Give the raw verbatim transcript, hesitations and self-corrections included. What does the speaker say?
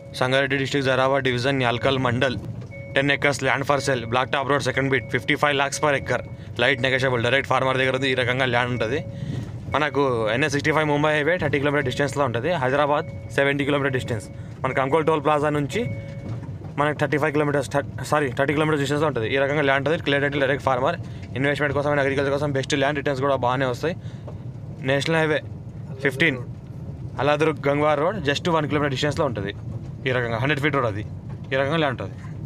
Sangareddy district జరావా division Yalkal mandal. Ten acres land for sale, blacktop road second bit, fifty five lakhs per acre, light negotiable, direct farmer దగ్గర ఈ రకంగా land ఉంటుంది. మనకు NH sixty five Mumbai highway thirty kilometre డిస్టెన్స్లో ఉంటుంది. Hyderabad seventy kilometre distance. మనకు Ankol toll plaza నుంచి మనకు thirty five kilometres sorry thirty kilometres డిస్టెన్స్లో ఉంటుంది. ఈ రకంగా ల్యాండ్ ఉంటుంది. Clear title, direct farmer. Investment కోసం అండ్ అగ్రికల్చర్ కోసం బెస్ట్ ల్యాండ్. రిటర్న్స్ కూడా బాగానే వస్తాయి. National highway fifteen Alladurg Gangwar road just one kilometre డిస్టెన్స్లో ఉంటుంది. ఈ రకంగా హండ్రెడ్ ఫీట్ రోడ్ అది. ఈ రకంగా ల్యాండ్ ఉంటుంది.